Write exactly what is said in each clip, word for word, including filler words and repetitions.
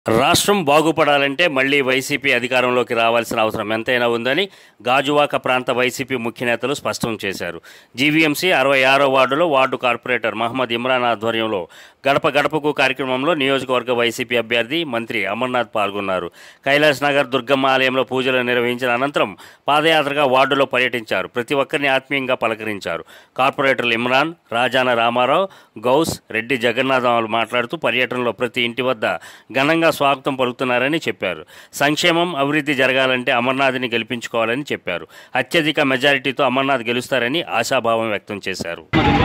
రాష్ట్రం బాగుపడాలంటే మళ్లీ వైసీపీ అధికారంలోకి రావాల్సిన అవసరం ఎంతైనా ఉందని గాజువాక ప్రాంత వైసీపీ ముఖ్య నేతలు స్పష్టం చేశారు. జీవీఎంసీ అరవై ఆరో వార్డులో వార్డు కార్పొరేటర్ మహమ్మద్ ఇమ్రాన్ ఆధ్వర్యంలో గడప గడపకు కార్యక్రమంలో నియోజకవర్గ వైసీపీ అభ్యర్థి మంత్రి అమర్నాథ్ పాల్గొన్నారు. కైలాస్ నగర్ దుర్గమ్మ ఆలయంలో పూజలు నిర్వహించిన అనంతరం పాదయాత్రగా వార్డులో పర్యటించారు. ప్రతి ఒక్కరిని ఆత్మీయంగా పలకరించారు. కార్పొరేటర్లు ఇమ్రాన్, రాజాన రామారావు, గౌస్, రెడ్డి జగన్నాథం మాట్లాడుతూ పర్యటనలో ప్రతి ఇంటి వద్ద ఘనంగా స్వాగతం పలుకుతున్నారని చెప్పారు. సంక్షేమం, అభివృద్ధి జరగాలంటే అమర్నాథ్ని గెలిపించుకోవాలని చెప్పారు. అత్యధిక మెజారిటీతో అమర్నాథ్ గెలుస్తారని ఆశాభావం వ్యక్తం చేశారు.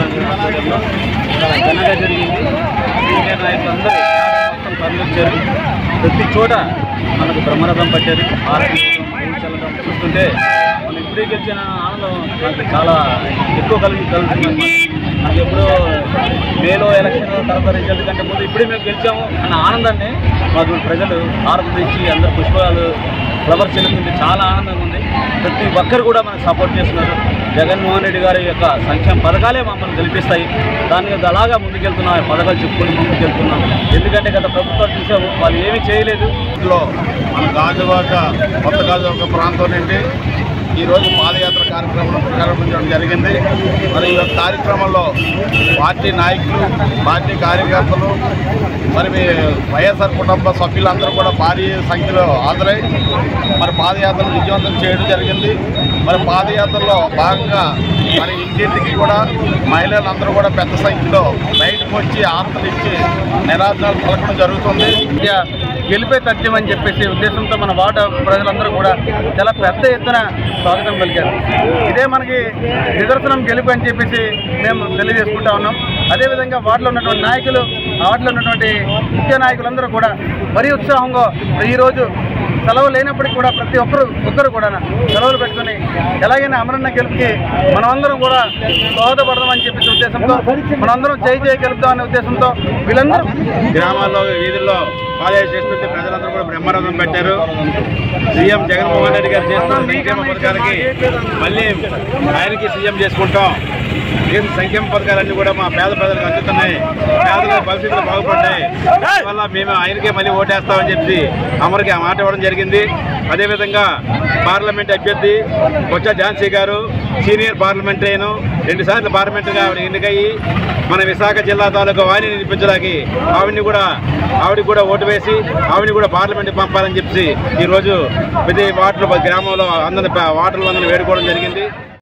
ప్రతి చోట మనకు బ్రహ్మరథం పట్టేది చూస్తుంటే మనం ఇప్పుడే గెలిచిన ఆనందం నాకు చాలా ఎక్కువ కలిగి కలుగుతుంది. నాకు ఎప్పుడో మేలో ఎలక్షన్ తర్వాత రిజల్ట్ కంటే ముందు ఇప్పుడే మేము గెలిచాము అన్న ఆనందాన్ని మాకు ప్రజలు ఆనందించి అందరు పుష్పాలు ఫ్లవర్స్ చెల్లుతుంది. చాలా ఆనందంగా ఉంది. ప్రతి ఒక్కరు కూడా మనకు సపోర్ట్ చేస్తున్నారు. జగన్మోహన్ రెడ్డి గారి యొక్క సంక్షేమ పథకాలే మమ్మల్ని గెలిపిస్తాయి. దాని మీద అలాగా ముందుకెళ్తున్నాం, పథకాలు చెప్పుకొని ముందుకెళ్తున్నాం. ఎందుకంటే గత ప్రభుత్వాలు చూసాము, వాళ్ళు ఏమీ చేయలేదు. ఇందులో మన గాజువాక కొత్త గాజువాక ప్రాంతం నుండి ఈరోజు పాదయాత్ర కార్యక్రమం ప్రారంభించడం జరిగింది. మరి ఈ కార్యక్రమంలో పార్టీ నాయకులు, పార్టీ కార్యకర్తలు, మరి వైఎస్ఆర్ కుటుంబ సభ్యులందరూ కూడా భారీ సంఖ్యలో హాజరై మరి పాదయాత్రను విజయవంతం చేయడం జరిగింది. మరి పాదయాత్రలో భాగంగా మరి ఇంటింటికి కూడా మహిళలందరూ కూడా పెద్ద సంఖ్యలో బయటకు వచ్చి ఆర్తలు ఇచ్చి నిరాధనాలు పలకడం జరుగుతుంది. గెలిపే తథ్యం అని చెప్పేసి ఉద్దేశంతో మన వార్డు ప్రజలందరూ కూడా చాలా పెద్ద ఎత్తున స్వాగతం పలికారు. ఇదే మనకి నిదర్శనం గెలుపు అని చెప్పేసి మేము తెలియజేసుకుంటా ఉన్నాం. అదేవిధంగా వార్డులో ఉన్నటువంటి నాయకులు, వార్డులో ఉన్నటువంటి ముఖ్య నాయకులందరూ కూడా మరీ ఉత్సాహంగా ఈరోజు సెలవు లేనప్పటికీ కూడా ప్రతి ఒక్కరు ఒక్కరు కూడా సెలవులు పెట్టుకుని ఎలాగైనా అమరన్న గెలుపుకి మనమందరం కూడా దోహదపడదామని చెప్పేసి ఉద్దేశంతో మనందరం చేయి చేయి గెలుపుతామనే ఉద్దేశంతో వీళ్ళందరూ గ్రామాల్లో, వీధుల్లో పాదయాత్ర చేస్తుంటే ప్రజలందరూ కూడా బ్రహ్మరథం పెట్టారు. సీఎం జగన్మోహన్ రెడ్డి గారు చేస్తున్న సంక్షేమ పథకాలకి మళ్ళీ ఆయనకి సీఎం చేసుకుంటాం. సంక్షేమ పథకాలన్నీ కూడా మా పేద ప్రజలకు అందుతున్నాయి. పేదల భవిష్యత్తులో బాగుపడ్డాయి. దానివల్ల మేము ఆయనకే మళ్ళీ ఓటేస్తామని చెప్పి అమరుకి ఆ మాట ఇవ్వడం జరిగింది. అదేవిధంగా పార్లమెంట్ అభ్యర్థి బొత్స ఝాన్సీ గారు సీనియర్ పార్లమెంటరీను, రెండుసార్లు పార్లమెంటుగా ఆవిడ ఎన్నికయ్యి మన విశాఖ జిల్లా తాలూకా వాణిని నిలిపించడానికి ఆవిడని కూడా ఆవిడకి కూడా ఓటు వేసి ఆవిడని కూడా పార్లమెంట్కి పంపాలని చెప్పి ఈరోజు ప్రతి వార్డులో గ్రామంలో అందరి వార్డుల అందరిని వేడుకోవడం జరిగింది.